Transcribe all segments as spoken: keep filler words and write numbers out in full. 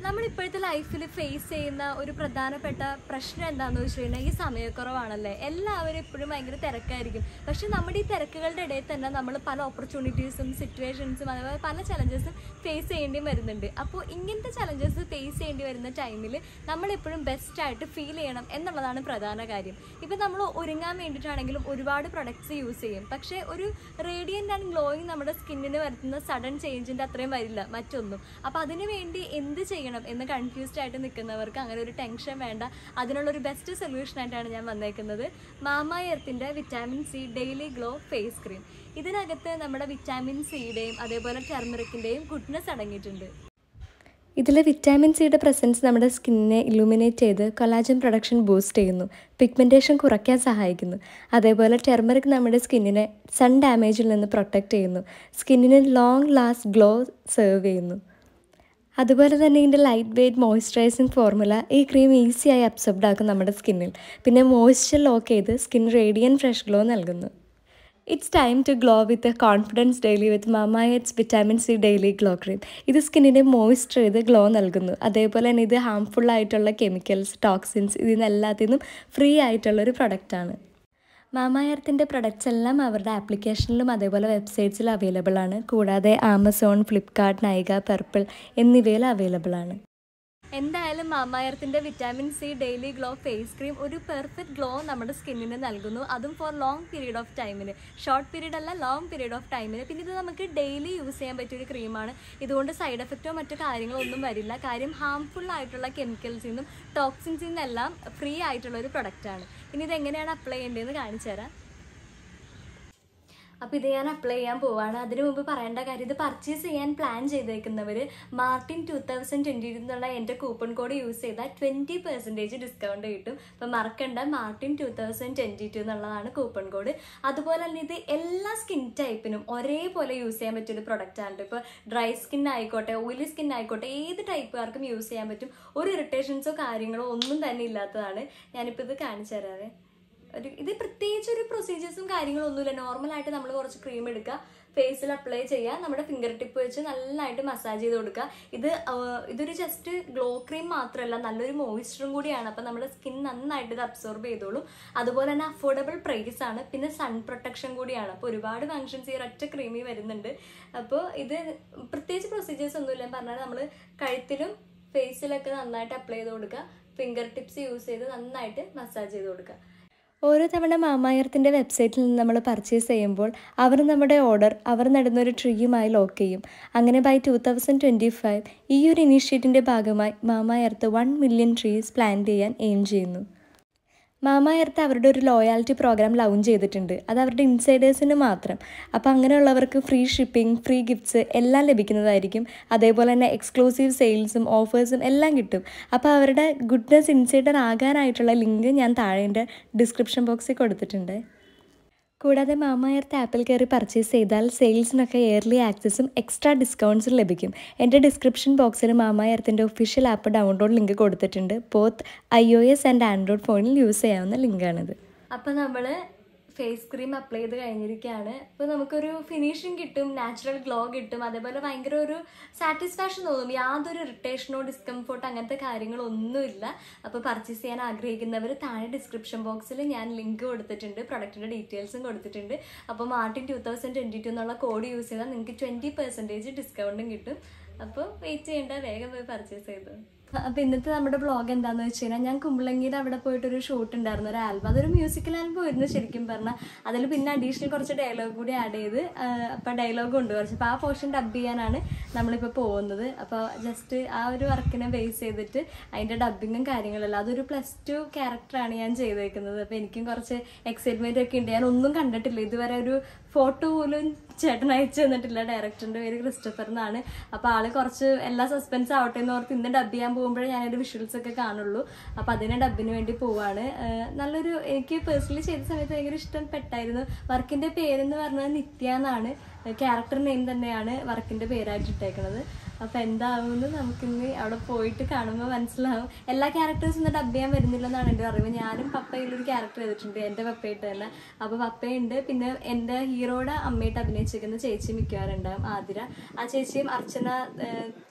നമ്മളിപ്പോഴത്തെ ലൈഫിൽ ഫേസ് ചെയ്യുന്ന ഒരു പ്രധാനപ്പെട്ട പ്രശ്നം എന്താണെന്ന് വെച്ച് കഴിഞ്ഞാൽ ഈ സമയക്കുറവാണല്ലേ. എല്ലാവരും എപ്പോഴും ഭയങ്കര തിരക്കായിരിക്കും. പക്ഷെ നമ്മുടെ ഈ തിരക്കുകളുടെ ഇടയിൽ തന്നെ നമ്മൾ പല ഓപ്പർച്യൂണിറ്റീസും സിറ്റുവേഷൻസും അതുപോലെ പല ചലഞ്ചസും ഫേസ് ചെയ്യേണ്ടി വരുന്നുണ്ട്. അപ്പോൾ ഇങ്ങനത്തെ ചലഞ്ചസ് ഫേസ് ചെയ്യേണ്ടി വരുന്ന ടൈമിൽ നമ്മളെപ്പോഴും ബെസ്റ്റായിട്ട് ഫീൽ ചെയ്യണം എന്നുള്ളതാണ് പ്രധാന കാര്യം. ഇപ്പം നമ്മൾ ഒരുങ്ങാൻ വേണ്ടിയിട്ടാണെങ്കിലും ഒരുപാട് പ്രൊഡക്ട്സ് യൂസ് ചെയ്യും. പക്ഷേ ഒരു റേഡിയൻ്റ് ആൻഡ് ഗ്ലോയിങ് നമ്മുടെ സ്കിന്നിന് വരുത്തുന്ന സഡൻ ചേഞ്ചിൻ്റെ അത്രയും വരില്ല മറ്റൊന്നും. അപ്പോൾ അതിന് വേണ്ടി എന്ത് ചെയ്യണം എന്ന് കൺഫ്യൂസ്ഡ് ആയിട്ട് നിൽക്കുന്നവർക്ക് അങ്ങനെ ഒരു ടെൻഷൻ വേണ്ട. അതിനുള്ളൊരു ബെസ്റ്റ് സൊല്യൂഷനായിട്ടാണ് ഞാൻ വന്നേക്കുന്നത്. മാമഎർത്തിൻ്റെ vitamin C daily glow face cream. ഇതിനകത്ത് നമ്മുടെ വിറ്റാമിൻ സിയുടെയും അതേപോലെ ടെർമറിക്കിൻ്റെയും ഗുഡ്നെസ് അടങ്ങിയിട്ടുണ്ട്. ഇതിൽ വിറ്റാമിൻ സിയുടെ പ്രസൻസ് നമ്മുടെ സ്കിന്നിനെ ഇലുമിനേറ്റ് ചെയ്ത് കൊളാജൻ പ്രൊഡക്ഷൻ ബൂസ്റ്റ് ചെയ്യുന്നു, പിഗ്മെൻറ്റേഷൻ കുറയ്ക്കാൻ സഹായിക്കുന്നു. അതേപോലെ ടെർമറിക് നമ്മുടെ സ്കിന്നിനെ സൺ ഡാമേജിൽ നിന്ന് പ്രൊട്ടക്റ്റ് ചെയ്യുന്നു, സ്കിന്നിന് ലോങ് ലാസ്റ്റ് ഗ്ലോ സെർവ് ചെയ്യുന്നു. അതുപോലെ തന്നെ ഇതിൻ്റെ ലൈറ്റ് വെയ്റ്റ് മോയ്സ്ചറൈസിങ് ഫോർമുല ഈ ക്രീം ഈസിയായി അബ്സോർബ്ഡ് ആക്കും നമ്മുടെ സ്കിന്നിൽ. പിന്നെ മോയ്സ്ചർ ലോക്ക് ചെയ്ത് സ്കിൻ റേഡിയൻ ഫ്രഷ് ഗ്ലോ നൽകുന്നു. It's time to glow with confidence daily with Mamaearth vitamin C daily glow cream. ഇത് സ്കിന്നിനെ മോയ്സ്ചർ ചെയ്ത് ഗ്ലോ നൽകുന്നു. അതേപോലെ തന്നെ ഇത് ഹാംഫുൾ ആയിട്ടുള്ള കെമിക്കൽസ്, ടോക്സിൻസ് ഇതിൽ നിന്ന് എല്ലാത്തിൽ നിന്നും ഫ്രീ ആയിട്ടുള്ളൊരു പ്രൊഡക്റ്റാണ്. മാമഎർത്തിൻ്റെ പ്രൊഡക്ട്സ് എല്ലാം അവരുടെ ആപ്ലിക്കേഷനിലും അതേപോലെ വെബ്സൈറ്റ്സിലും അവൈലബിൾ ആണ്. കൂടാതെ ആമസോൺ, ഫ്ലിപ്കാർട്ട്, നൈക, പർപ്പിൾ എന്നിവയിൽ അവൈലബിൾ ആണ്. എന്തായാലും മാമഎർത്തിൻ്റെ vitamin C daily glow face cream ഒരു പെർഫെക്റ്റ് ഗ്ലോ നമ്മുടെ സ്കിന്നിന് നൽകുന്നു. അതും ഫോർ ലോങ് പീരീഡ് ഓഫ് ടൈമിന്, ഷോർട്ട് പീരീഡ് അല്ല, ലോങ് പീരീഡ് ഓഫ് ടൈമിന്. പിന്നെ ഇത് നമുക്ക് ഡെയിലി യൂസ് ചെയ്യാൻ പറ്റിയൊരു ക്രീമാണ്. ഇതുകൊണ്ട് സൈഡ് എഫക്റ്റോ മറ്റു കാര്യങ്ങളോ ഒന്നും വരില്ല. കാര്യം ഹാംഫുൾ ആയിട്ടുള്ള കെമിക്കൽസിൽ നിന്നും ടോക്സിൻസിൽ നിന്നെല്ലാം ഫ്രീ ആയിട്ടുള്ളൊരു പ്രൊഡക്റ്റാണ്. ഇനി ഇതെങ്ങനെയാണ് അപ്ലൈ ചെയ്യേണ്ടതെന്ന് കാണിച്ചു തരാം. അപ്പോൾ ഇത് ഞാൻ അപ്ലൈ ചെയ്യാൻ പോവാണ്. അതിനു മുമ്പ് പറയേണ്ട കാര്യം, ഇത് പർച്ചേസ് ചെയ്യാൻ പ്ലാൻ ചെയ്തേക്കുന്നവർ മാർട്ടിൻ ടു തൗസൻഡ് ട്വൻറ്റി എന്നുള്ള എൻ്റെ കൂപ്പൺ കോഡ് യൂസ് ചെയ്താൽ ട്വൻറ്റി പെർസെൻറ്റേജ് ഡിസ്കൗണ്ട് കിട്ടും. അപ്പോൾ മറക്കണ്ട, Martin two thousand twenty two എന്നുള്ളതാണ് കൂപ്പൺ കോഡ്. അതുപോലെ തന്നെ ഇത് എല്ലാ സ്കിൻ ടൈപ്പിനും ഒരേപോലെ യൂസ് ചെയ്യാൻ പറ്റിയൊരു പ്രൊഡക്റ്റാണ്. ഇപ്പോൾ ഡ്രൈ സ്കിൻ ആയിക്കോട്ടെ, ഓയിലി സ്കിൻ ആയിക്കോട്ടെ, ഏത് ടൈപ്പുകാർക്കും യൂസ് ചെയ്യാൻ പറ്റും. ഒരു ഇറിറ്റേഷൻസോ കാര്യങ്ങളോ ഒന്നും തന്നെ ഇല്ലാത്തതാണ്. ഞാനിപ്പോൾ ഇത് കാണിച്ചു തരാവേ. ഒരു ഇത് പ്രത്യേകിച്ച് ഒരു പ്രൊസീജിയേഴ്സും കാര്യങ്ങളും ഒന്നുമില്ല. നോർമലായിട്ട് നമ്മൾ കുറച്ച് ക്രീം എടുക്കുക, ഫേസിൽ അപ്ലൈ ചെയ്യുക, നമ്മുടെ ഫിംഗർ ടിപ്പ് വെച്ച് നല്ലതായിട്ട് മസാജ് ചെയ്ത് കൊടുക്കുക. ഇത് ഇതൊരു ജസ്റ്റ് ഗ്ലോ ക്രീം മാത്രമല്ല, നല്ലൊരു മോയ്സ്ചറും കൂടിയാണ്. അപ്പോൾ നമ്മുടെ സ്കിൻ നന്നായിട്ട് ഇത് അബ്സോർബ് ചെയ്തോളും. അതുപോലെ തന്നെ അഫോർഡബിൾ പ്രൈസ് ആണ്. പിന്നെ സൺ പ്രൊട്ടക്ഷൻ കൂടിയാണ്. അപ്പോൾ ഒരുപാട് ഫങ്ഷൻസ് ഈ ഒരൊറ്റ ക്രീമിൽ വരുന്നുണ്ട്. അപ്പോൾ ഇത് പ്രത്യേകിച്ച് പ്രൊസീജിയേഴ്സ് ഒന്നുമില്ല. പറഞ്ഞാൽ നമ്മൾ കഴുത്തിലും ഫേസിലൊക്കെ നന്നായിട്ട് അപ്ലൈ ചെയ്ത് കൊടുക്കുക, ഫിംഗർ ടിപ്സ് യൂസ് ചെയ്ത് നന്നായിട്ട് മസാജ് ചെയ്ത് കൊടുക്കുക. ഓരോ തവണ മാമഎർത്തിൻ്റെ വെബ്സൈറ്റിൽ നിന്ന് നമ്മൾ പർച്ചേസ് ചെയ്യുമ്പോൾ അവർ നമ്മുടെ ഓർഡർ അവർ നടുന്നൊരു ട്രീയുമായി ലോക്ക് ചെയ്യും. അങ്ങനെ by two thousand twenty five ഈ ഒരു ഇനീഷ്യേറ്റീവിൻ്റെ ഭാഗമായി Mamaearth one million trees plant ചെയ്യാൻ എയിം ചെയ്യുന്നു. മാമഎർത്ത് അവരുടെ ഒരു ലോയാലിറ്റി പ്രോഗ്രാം ലോഞ്ച് ചെയ്തിട്ടുണ്ട്. അത് അവരുടെ ഇൻസൈഡേഴ്സിന് മാത്രം. അപ്പോൾ അങ്ങനെയുള്ളവർക്ക് ഫ്രീ ഷിപ്പിംഗ്, ഫ്രീ ഗിഫ്റ്റ്സ് എല്ലാം ലഭിക്കുന്നതായിരിക്കും. അതേപോലെ തന്നെ എക്സ്ക്ലൂസീവ് സെയിൽസും ഓഫേഴ്സും എല്ലാം കിട്ടും. അപ്പോൾ അവരുടെ ഗുഡ്നെസ് ഇൻസൈഡർ ആകാനായിട്ടുള്ള ലിങ്ക് ഞാൻ താഴെ എൻ്റെ ഡിസ്ക്രിപ്ഷൻ ബോക്സിൽ കൊടുത്തിട്ടുണ്ട്. കൂടാതെ മാമഎർത്ത് ആപ്പിൽ കയറി പർച്ചേസ് ചെയ്താൽ സെയിൽസിനൊക്കെ ഇയർലി ആക്സസും എക്സ്ട്രാ ഡിസ്കൗണ്ട്സും ലഭിക്കും. എൻ്റെ ഡിസ്ക്രിപ്ഷൻ ബോക്സിൽ മാമഎർത്തിൻ്റെ ഒഫീഷ്യൽ ആപ്പ് ഡൗൺലോഡ് ലിങ്ക് കൊടുത്തിട്ടുണ്ട്. Both I O S and Android ഫോണിൽ യൂസ് ചെയ്യാവുന്ന ലിങ്കാണിത്. അപ്പോൾ നമ്മൾ ഫേസ് ക്രീം അപ്ലൈ ചെയ്ത് കഴിഞ്ഞിരിക്കുകയാണ്. അപ്പോൾ നമുക്കൊരു ഫിനിഷിങ് കിട്ടും, നാച്ചുറൽ ഗ്ലോ കിട്ടും. അതേപോലെ ഭയങ്കര ഒരു സാറ്റിസ്ഫാക്ഷൻ തോന്നും. യാതൊരു ഇറിറ്റേഷനോ ഡിസ്കംഫോർട്ടോ അങ്ങനത്തെ കാര്യങ്ങളൊന്നുമില്ല. അപ്പോൾ പർച്ചേസ് ചെയ്യാൻ ആഗ്രഹിക്കുന്നവർ താഴെ ഡിസ്ക്രിപ്ഷൻ ബോക്സിൽ ഞാൻ ലിങ്ക് കൊടുത്തിട്ടുണ്ട്, പ്രൊഡക്റ്റിൻ്റെ ഡീറ്റെയിൽസും കൊടുത്തിട്ടുണ്ട്. അപ്പോൾ Martin two thousand twenty two എന്നുള്ള കോഡ് യൂസ് ചെയ്താൽ നിങ്ങൾക്ക് ട്വൻറ്റി പെർസെൻറ്റേജ് ഡിസ്കൗണ്ടും കിട്ടും. അപ്പോൾ വെയിറ്റ് ചെയ്യേണ്ട, വേഗം പോയി പർച്ചേസ് ചെയ്തു. അപ്പോൾ ഇന്നത്തെ നമ്മുടെ ബ്ലോഗ് എന്താണെന്ന് വെച്ച് കഴിഞ്ഞാൽ, ഞാൻ കുമ്പളങ്ങിയിൽ അവിടെ പോയിട്ടൊരു ഷൂട്ട് ഉണ്ടായിരുന്നു, ഒരു ആൽബം. അതൊരു മ്യൂസിക്കൽ ആൽബം ആയിരുന്നു ശരിക്കും പറഞ്ഞാൽ. അതിൽ പിന്നെ അഡീഷണൽ കുറച്ച് ഡയലോഗ് കൂടി ആഡ് ചെയ്ത്, അപ്പോൾ ഡയലോഗ് ഉണ്ട് കുറച്ച്. അപ്പോൾ ആ പോർഷൻ ഡബ് ചെയ്യാനാണ് നമ്മളിപ്പോൾ പോകുന്നത്. അപ്പോൾ ജസ്റ്റ് ആ ഒരു വർക്കിനെ ബേസ് ചെയ്തിട്ട് അതിൻ്റെ ഡബിങ്ങും കാര്യങ്ങളെല്ലാം, അതൊരു പ്ലസ് ടു ക്യാരക്ടറാണ് ഞാൻ ചെയ്തേക്കുന്നത്. അപ്പോൾ എനിക്കും കുറച്ച് എക്സൈറ്റ്മെൻ്റ് ഒക്കെ ഉണ്ട്. ഞാൻ ഒന്നും കണ്ടിട്ടില്ല ഇതുവരെ, ഒരു ഫോട്ടോ പോലും ചേട്ടൻ അയച്ചു തന്നിട്ടില്ല. ഡയറക്ടറിൻ്റെ പേര് ക്രിസ്റ്റഫർ എന്നാണ്. അപ്പോൾ ആൾ കുറച്ച് എല്ലാ സസ്പെൻസ് ആവട്ടെ എന്ന് ഓർത്ത് ഇന്ന് ഡബ് ചെയ്യാൻ പോകുമ്പോഴേ ഞാനൊരു വിഷ്വൽസ് ഒക്കെ കാണുള്ളൂ. അപ്പോൾ അതിനെ ഡബിന് വേണ്ടി പോവാണ്. നല്ലൊരു, എനിക്ക് പേഴ്സണലി ചെയ്ത സമയത്ത് ഭയങ്കര ഇഷ്ടപ്പെട്ടായിരുന്നു. വർക്കിൻ്റെ പേരെന്ന് പറഞ്ഞത് നിത്യ എന്നാണ്. ക്യാരക്ടർ നെയിം തന്നെയാണ് വർക്കിൻ്റെ പേരായിട്ട് ഇട്ടേക്കുന്നത്. അപ്പോൾ എന്താവുമെന്ന് നമുക്കിന്ന് അവിടെ പോയിട്ട് കാണുമ്പോൾ മനസ്സിലാവും. എല്ലാ ക്യാരക്ടേഴ്സും ഇന്ന് ഡബ് ചെയ്യാൻ വരുന്നില്ലെന്നാണ് എൻ്റെ അറിവ്. ഞാനും പപ്പയിലൊരു ക്യാരക്ടർ ചെയ്തിട്ടുണ്ട്, എൻ്റെ പപ്പയായിട്ട് തന്നെ. അപ്പോൾ പപ്പയുണ്ട്, പിന്നെ എൻ്റെ ഹീറോയുടെ അമ്മയായിട്ട് അഭിനയിച്ചിരിക്കുന്ന ചേച്ചി മിക്കവാറും ഉണ്ടാകും, ആതിര. ആ ചേച്ചിയും അർച്ചന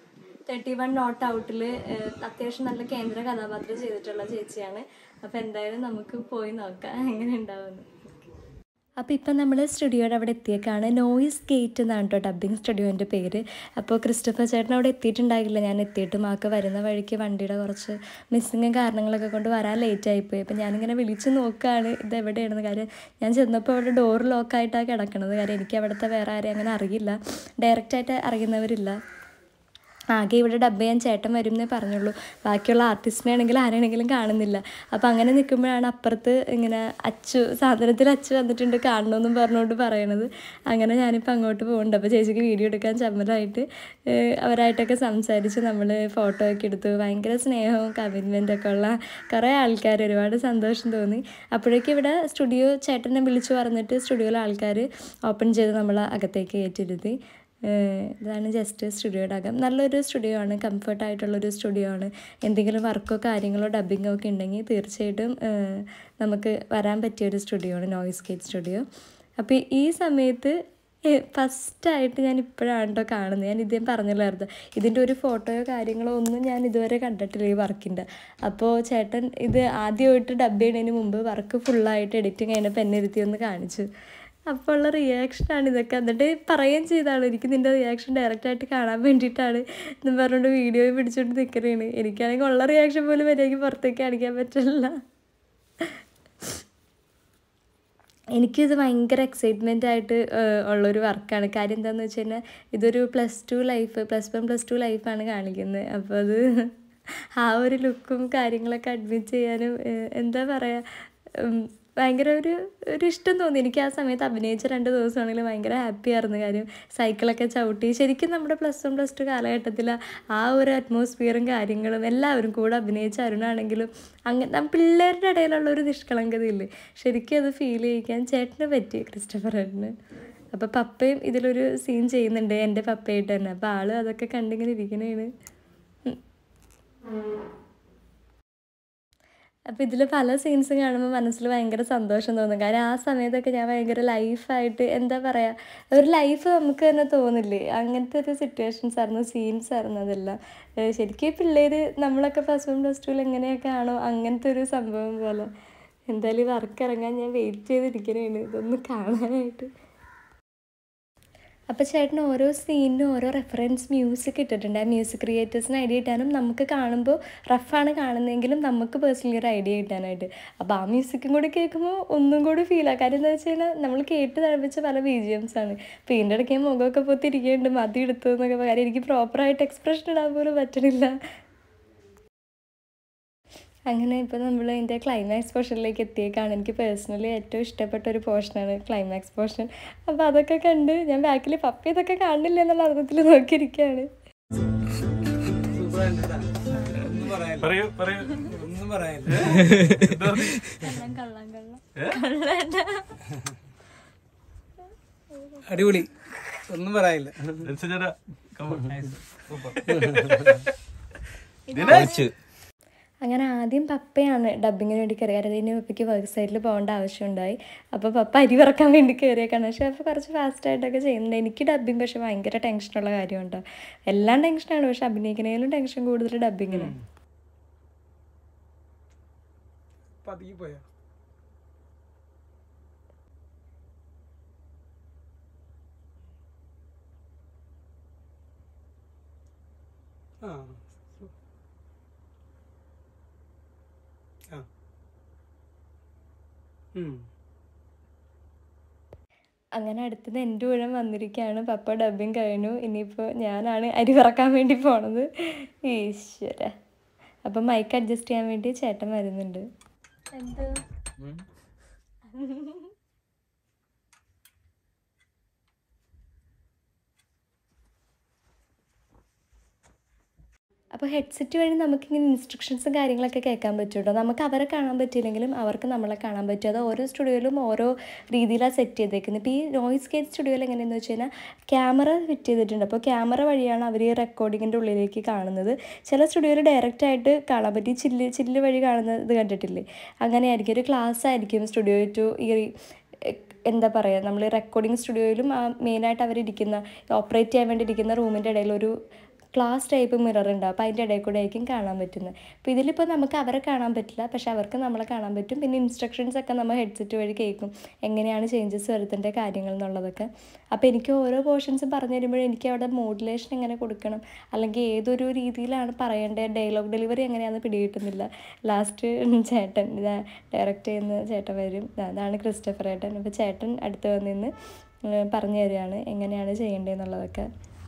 തേർട്ടി വൺ നോട്ട് ഔട്ടിൽ അത്യാവശ്യം നല്ല കേന്ദ്ര കഥാപാത്രം ചെയ്തിട്ടുള്ള ചേച്ചിയാണ്. അപ്പോൾ എന്തായാലും നമുക്ക് പോയി നോക്കാം എങ്ങനെ ഉണ്ടാവുമെന്ന്. അപ്പോൾ ഇപ്പം നമ്മൾ സ്റ്റുഡിയോയുടെ അവിടെ എത്തിയേക്കാണ്. നോയിസ് ഗേറ്റ് എന്നാണ് കേട്ടോ ഡബ്ബിങ് സ്റ്റുഡിയോൻ്റെ പേര്. അപ്പോൾ ക്രിസ്റ്റഫർ ചേട്ടൻ അവിടെ എത്തിയിട്ടുണ്ടായില്ല. ഞാൻ എത്തിയിട്ടും ആൾക്ക് വരുന്ന വഴിക്ക് വണ്ടിയുടെ കുറച്ച് മിസ്സിങ്ങും കാരണങ്ങളൊക്കെ കൊണ്ട് വരാൻ ലേറ്റായിപ്പോയി. അപ്പോൾ ഞാനിങ്ങനെ വിളിച്ച് നോക്കുകയാണ് ഇത് എവിടെയാണെന്ന്. കാര്യം ഞാൻ ചെന്നപ്പോൾ അവിടെ ഡോർ ലോക്കായിട്ടാണ് കിടക്കണത്. കാര്യം എനിക്ക് അവിടുത്തെ വേറെ ആരെയും അങ്ങനെ അറിയില്ല, ഡയറക്റ്റായിട്ട് അറിയുന്നവരില്ല. ആകെ ഇവിടെ ഡബ് ചെയ്യാൻ ചേട്ടൻ വരും എന്നേ പറഞ്ഞുള്ളൂ. ബാക്കിയുള്ള ആർട്ടിസ്റ്റിനാണെങ്കിലും ആരാണെങ്കിലും കാണുന്നില്ല. അപ്പോൾ അങ്ങനെ നിൽക്കുമ്പോഴാണ് അപ്പുറത്ത് ഇങ്ങനെ അച്ചു സാധനത്തിൽ അച്ചു വന്നിട്ടുണ്ട് കാണണമെന്നും പറഞ്ഞുകൊണ്ട് പറയണത്. അങ്ങനെ ഞാനിപ്പോൾ അങ്ങോട്ട് പോകുന്നുണ്ട്. അപ്പോൾ ചേച്ചിക്ക് വീഡിയോ എടുക്കാൻ ചമ്മലായിട്ട് അവരായിട്ടൊക്കെ സംസാരിച്ച് നമ്മൾ ഫോട്ടോ ഒക്കെ എടുത്തു. ഭയങ്കര സ്നേഹവും കമ്മിറ്റ്മെൻറ്റൊക്കെ ഉള്ള കുറേ ആൾക്കാർ, ഒരുപാട് സന്തോഷം തോന്നി. അപ്പോഴേക്കും ഇവിടെ സ്റ്റുഡിയോ ചേട്ടനെ വിളിച്ചു പറഞ്ഞിട്ട് സ്റ്റുഡിയോയിലെ ആൾക്കാർ ഓപ്പൺ ചെയ്ത് നമ്മൾ അകത്തേക്ക് കയറ്റിയിരുത്തി. ഇതാണ് ജസ്റ്റ് സ്റ്റുഡിയോയുടെ അകം. നല്ലൊരു സ്റ്റുഡിയോ ആണ്, കംഫർട്ടായിട്ടുള്ളൊരു സ്റ്റുഡിയോ ആണ്. എന്തെങ്കിലും വർക്കോ കാര്യങ്ങളോ ഡബ്ബിങ്ങോ ഒക്കെ ഉണ്ടെങ്കിൽ തീർച്ചയായിട്ടും നമുക്ക് വരാൻ പറ്റിയൊരു സ്റ്റുഡിയോ ആണ് നോയിസ് ഗേറ്റ് സ്റ്റുഡിയോ. അപ്പോൾ ഈ സമയത്ത് ഫസ്റ്റായിട്ട് ഞാൻ ഇപ്പോഴാണ് കേട്ടോ കാണുന്നത്. ഞാൻ ഇദ്ദേഹം പറഞ്ഞില്ലായിരുന്നു ഇതിൻ്റെ ഒരു ഫോട്ടോയോ കാര്യങ്ങളോ ഒന്നും ഞാൻ ഇതുവരെ കണ്ടിട്ടില്ല ഈ വർക്കിൻ്റെ. അപ്പോൾ ചേട്ടൻ ഇത് ആദ്യമായിട്ട് ഡബ് ചെയ്യുന്നതിന് മുമ്പ് വർക്ക് ഫുള്ളായിട്ട് എഡിറ്റിങ് കഴിഞ്ഞപ്പോൾ എന്നെ ഇരുത്തി ഒന്ന് കാണിച്ചു. അപ്പോൾ ഉള്ള റിയാക്ഷനാണ് ഇതൊക്കെ. എന്നിട്ട് പറയുകയും ചെയ്താണ് എനിക്ക് നിൻ്റെ റിയാക്ഷൻ ഡയറക്റ്റായിട്ട് കാണാൻ വേണ്ടിയിട്ടാണ് എന്ന് പറഞ്ഞുകൊണ്ട് വീഡിയോ പിടിച്ചുകൊണ്ട് നിൽക്കുന്നതാണ്. എനിക്കാണെങ്കിൽ ഉള്ള റിയാക്ഷൻ പോലും എനിക്ക് പുറത്തേക്ക് കാണിക്കാൻ പറ്റില്ല. എനിക്കിത് ഭയങ്കര എക്സൈറ്റ്മെൻ്റ് ആയിട്ട് ഉള്ളൊരു വർക്കാണ്. കാര്യം എന്താണെന്ന് വെച്ച് കഴിഞ്ഞാൽ ഇതൊരു plus two life plus one plus two ലൈഫാണ് കാണിക്കുന്നത്. അപ്പോൾ അത് ആ ഒരു ലുക്കും കാര്യങ്ങളൊക്കെ അഡ്മിറ്റ് ചെയ്യാനും എന്താ പറയുക ഭയങ്കര ഒരു ഒരു ഇഷ്ടം തോന്നി. എനിക്ക് ആ സമയത്ത് അഭിനയിച്ച രണ്ട് ദിവസമാണെങ്കിലും ഭയങ്കര ഹാപ്പി ആയിരുന്നു. കാര്യം സൈക്കിളൊക്കെ ചവിട്ടി ശരിക്കും നമ്മുടെ പ്ലസ് വൺ പ്ലസ് ടു കാലഘട്ടത്തിൽ ആ ഒരു അറ്റ്മോസ്ഫിയറും കാര്യങ്ങളും എല്ലാവരും കൂടെ അഭിനയിച്ച അരുണാണെങ്കിലും അങ്ങനെ പിള്ളേരുടെ ഇടയിലുള്ള ഒരു നിഷ്കളങ്കതയില്ലേ, ശരിക്കും അത് ഫീൽ ചെയ്യിക്കാൻ ചേട്ടന് പറ്റി ക്രിസ്റ്റഫർ ചേട്ടന്. അപ്പോൾ പപ്പയും ഇതിലൊരു സീൻ ചെയ്യുന്നുണ്ട് എൻ്റെ പപ്പയായിട്ട് തന്നെ. അപ്പോൾ ആൾ അതൊക്കെ കണ്ടിങ്ങനെ ഇരിക്കണേണ്. അപ്പോൾ ഇതിൽ പല സീൻസും കാണുമ്പോൾ മനസ്സിൽ ഭയങ്കര സന്തോഷം തോന്നും. കാരണം ആ സമയത്തൊക്കെ ഞാൻ ഭയങ്കര ലൈഫായിട്ട് എന്താ പറയുക ഒരു ലൈഫ് നമുക്ക് തന്നെ തോന്നില്ലേ, അങ്ങനത്തെ ഒരു സിറ്റുവേഷൻസ് ആയിരുന്നു, സീൻസ് ആയിരുന്നു അതെല്ലാം. ശരിക്കും പിള്ളേർ നമ്മളൊക്കെ പ്ലസ് വൺ പ്ലസ് ടുവിൽ എങ്ങനെയൊക്കെ ആണോ അങ്ങനത്തെ ഒരു സംഭവം പോലെ. എന്തായാലും ഈ വർക്ക് ഇറങ്ങാൻ ഞാൻ വെയിറ്റ് ചെയ്തിരിക്കണേണ് ഇതൊന്ന് കാണാനായിട്ട്. അപ്പോൾ ചേട്ടൻ ഓരോ സീനിനും ഓരോ റെഫറൻസ് മ്യൂസിക് ഇട്ടിട്ടുണ്ട്. ആ മ്യൂസിക് ക്രിയേറ്റേഴ്സിന് ഐഡിയ കിട്ടാനും നമുക്ക് കാണുമ്പോൾ റഫാണ് കാണുന്നതെങ്കിലും നമുക്ക് പേഴ്സണലി ഒരു ഐഡിയ കിട്ടാനായിട്ട്. അപ്പോൾ ആ മ്യൂസിക്കും കൂടി കേൾക്കുമ്പോൾ ഒന്നും കൂടി ഫീലാണ്. കാര്യം എന്താ വെച്ച് കഴിഞ്ഞാൽ നമ്മൾ കേട്ട് തഴപ്പിച്ച പല ബി ജി എംസ് ആണ്. അപ്പോൾ ഇതിൻ്റെ ഇടയ്ക്ക് മുഖമൊക്കെ പൊത്തിരിക്കുന്നുണ്ട് മതി എടുത്തു എന്നൊക്കെ. കാര്യം എനിക്ക് പ്രോപ്പറായിട്ട് എക്സ്പ്രഷൻ ഇടാൻ പോലും പറ്റണില്ല. അങ്ങനെ ഇപ്പോൾ നമ്മൾ അതിൻ്റെ ക്ലൈമാക്സ് പോർഷനിലേക്ക് എത്തിയേക്കാണ്. എനിക്ക് പേഴ്സണലി ഏറ്റവും ഇഷ്ടപ്പെട്ട ഒരു പോർഷനാണ് ക്ലൈമാക്സ് പോർഷൻ. അപ്പോൾ അതൊക്കെ കണ്ട് ഞാൻ ബാക്കിൽ പപ്പ ഇതൊക്കെ കാണില്ല എന്നുള്ള അർത്ഥത്തിൽ നോക്കിയിരിക്കുകയാണ്. അടിപൊളി, ഒന്നും പറയാനില്ല. അങ്ങനെ ആദ്യം പപ്പയാണ് ഡബ്ബിങ്ങിന് വേണ്ടി കയറി. കാരണം ഇതിന് പപ്പയ്ക്ക് വർക്ക് സൈഡിൽ പോകേണ്ട ആവശ്യമുണ്ടായി. അപ്പോൾ പപ്പ അരി വറക്കാൻ വേണ്ടി കയറിയേക്കാണ്. പക്ഷേ അപ്പോൾ കുറച്ച് ഫാസ്റ്റായിട്ടൊക്കെ ചെയ്യുന്നുണ്ട്. എനിക്ക് ഡബ്ബിങ് പക്ഷേ ഭയങ്കര ടെൻഷനുള്ള കാര്യമുണ്ടോ, എല്ലാം ടെൻഷനാണ്. പക്ഷെ അഭിനയിക്കുന്നതിലും ടെൻഷൻ കൂടുതൽ ഡബ്ബിങ്ങിന്. അങ്ങനെ അടുത്തത് എൻ്റെ ഊഴം വന്നിരിക്കുകയാണ്. പപ്പ ഡബ്ബിങ് കഴിഞ്ഞു. ഇനിയിപ്പോൾ ഞാനാണ് അരി വറക്കാൻ വേണ്ടി പോണത്. ഈശ്വര. അപ്പം മൈക്ക് അഡ്ജസ്റ്റ് ചെയ്യാൻ വേണ്ടി ചേട്ടൻ വരുന്നുണ്ട്. എന്ത് അപ്പോൾ ഹെഡ്സെറ്റ് വഴി നമുക്കിങ്ങനെ ഇൻസ്ട്രക്ഷൻസും കാര്യങ്ങളൊക്കെ കേൾക്കാൻ പറ്റും കേട്ടോ. നമുക്ക് അവരെ കാണാൻ പറ്റിയില്ലെങ്കിലും അവർക്ക് നമ്മളെ കാണാൻ പറ്റും. അത് ഓരോ സ്റ്റുഡിയോയിലും ഓരോ രീതിയിലാണ് സെറ്റ് ചെയ്തേക്കുന്നത്. ഇപ്പോൾ ഈ നോയിസ് ഗേറ്റ് സ്റ്റുഡിയോയിൽ എങ്ങനെയെന്ന് വെച്ച് കഴിഞ്ഞാൽ ക്യാമറ ഫിറ്റ് ചെയ്തിട്ടുണ്ട്. അപ്പോൾ ക്യാമറ വഴിയാണ് അവർ ഈ റെക്കോർഡിങ്ങിൻ്റെ ഉള്ളിലേക്ക് കാണുന്നത്. ചില സ്റ്റുഡിയോയിൽ ഡയറക്റ്റായിട്ട് കാണാൻ പറ്റും. ചില്ല് ചില്ല് വഴി കാണുന്നത് കണ്ടിട്ടില്ലേ, അങ്ങനെയായിരിക്കും. ഒരു ക്ലാസ് ആയിരിക്കും സ്റ്റുഡിയോ ടു ഈ എന്താ പറയുക നമ്മൾ റെക്കോർഡിങ് സ്റ്റുഡിയോയിലും ആ മെയിനായിട്ട് അവരിരിക്കുന്ന ഓപ്പറേറ്റ് ചെയ്യാൻ വേണ്ടി ഇരിക്കുന്ന റൂമിൻ്റെ ഇടയിൽ ഒരു ഗ്ലാസ് ടൈപ്പ് മിറർ ഉണ്ടാവും. അപ്പോൾ അതിൻ്റെ ഇടയിൽ കൂടെ ആയിരിക്കും കാണാൻ പറ്റുന്നത്. അപ്പോൾ ഇതിലിപ്പോൾ നമുക്ക് അവരെ കാണാൻ പറ്റില്ല, പക്ഷെ അവർക്ക് നമ്മളെ കാണാൻ പറ്റും. പിന്നെ ഇൻസ്ട്രക്ഷൻസ് ഒക്കെ നമ്മൾ ഹെഡ്സെറ്റ് വഴി കേൾക്കും, എങ്ങനെയാണ് ചേഞ്ചസ് വരുത്തേണ്ട കാര്യങ്ങൾ എന്നുള്ളതൊക്കെ. അപ്പോൾ എനിക്ക് ഓരോ പോർഷൻസും പറഞ്ഞു തരുമ്പോഴും എനിക്ക് അവിടെ മോഡുലേഷൻ എങ്ങനെ കൊടുക്കണം, അല്ലെങ്കിൽ ഏതൊരു രീതിയിലാണ് പറയേണ്ടത്, ഡയലോഗ് ഡെലിവറി എങ്ങനെയാണെന്ന് പിടികിട്ടുന്നില്ല. ലാസ്റ്റ് ചേട്ടൻ ഡയറക്റ്റ് ചെയ്യുന്ന ചേട്ടൻ വരും, അതാണ് ക്രിസ്റ്റഫർ ഏട്ടൻ. അപ്പോൾ ചേട്ടൻ അടുത്ത് വന്നിന്ന് പറഞ്ഞു തരികയാണ് എങ്ങനെയാണ് ചെയ്യേണ്ടതെന്നുള്ളതൊക്കെ.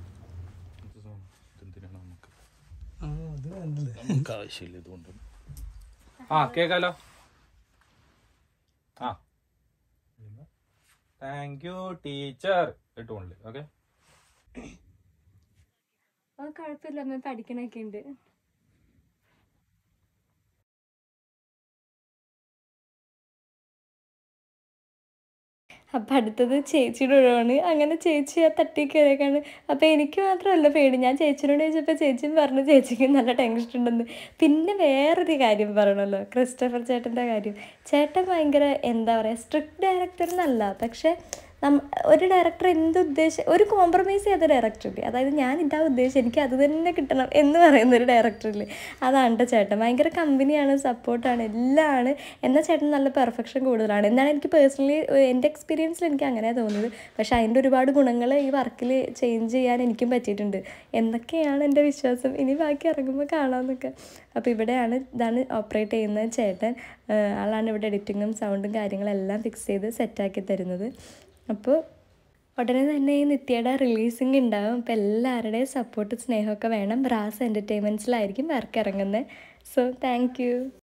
ആവശ്യമില്ല ഇതുകൊണ്ട്. ആ കേക്കാലോ. ആ താങ്ക് യു ടീച്ചർ ഇട്ടുകൊണ്ട്. ഓക്കെ കുഴപ്പമില്ല, അമ്മ പഠിക്കണൊക്കെ ഉണ്ട്. അപ്പം അടുത്തത് ചേച്ചിയുടെ ഒഴിവാണ്. അങ്ങനെ ചേച്ചി ആ തട്ടി കയറിയൊക്കെയാണ്. അപ്പോൾ എനിക്ക് മാത്രമല്ല പേടി, ഞാൻ ചേച്ചിനോട് ചോദിച്ചപ്പോൾ ചേച്ചിയും പറഞ്ഞു ചേച്ചിക്ക് നല്ല ടെൻഷൻ ഉണ്ടെന്ന്. പിന്നെ വേറൊരു കാര്യം പറയണമല്ലോ, ക്രിസ്റ്റഫർ ചേട്ടൻ്റെ കാര്യം. ചേട്ടൻ ഭയങ്കര എന്താ പറയുക, സ്ട്രിക്റ്റ് ഡയറക്ടർ എന്നല്ല, പക്ഷേ നം ഒരു ഡയറക്ടർ എന്ത് ഉദ്ദേശം, ഒരു കോംപ്രമൈസ് ചെയ്ത ഡയറക്ടറില്ലേ, അതായത് ഞാൻ ഇതാ ഉദ്ദേശം എനിക്ക് അത് തന്നെ കിട്ടണം എന്ന് പറയുന്നൊരു ഡയറക്ടറില്ലേ, അതാണ് കേട്ടോ ചേട്ടൻ. ഭയങ്കര കമ്പനിയാണ്, സപ്പോർട്ടാണ്, എല്ലാം ആണ്. എന്നാൽ ചേട്ടൻ നല്ല പെർഫെക്ഷൻ കൂടുതലാണ് എന്നാണ് എനിക്ക് പേഴ്സണലി എൻ്റെ എക്സ്പീരിയൻസിൽ എനിക്ക് അങ്ങനെ തോന്നിയത്. പക്ഷേ അതിൻ്റെ ഒരുപാട് ഗുണങ്ങൾ ഈ വർക്കിൽ ചേഞ്ച് ചെയ്യാൻ എനിക്കും പറ്റിയിട്ടുണ്ട് എന്നൊക്കെയാണ് എൻ്റെ വിശ്വാസം. ഇനി ബാക്കി ഇറങ്ങുമ്പോൾ കാണാമെന്നൊക്കെ. അപ്പോൾ ഇവിടെയാണ് ഇതാണ് ഓപ്പറേറ്റ് ചെയ്യുന്ന ചേട്ടൻ. ആളാണ് ഇവിടെ എഡിറ്റിങ്ങും സൗണ്ടും കാര്യങ്ങളെല്ലാം ഫിക്സ് ചെയ്ത് സെറ്റാക്കി തരുന്നത്. അപ്പോൾ ഉടനെ തന്നെ ഈ നിത്യയുടെ റിലീസിങ് ഉണ്ടാകും. അപ്പോൾ എല്ലാവരുടെയും സപ്പോർട്ട് സ്നേഹമൊക്കെ വേണം. റാസ് എൻ്റർടൈൻമെൻറ്റ്സിലായിരിക്കും വർക്ക് ഇറങ്ങുന്നത്. So thank U.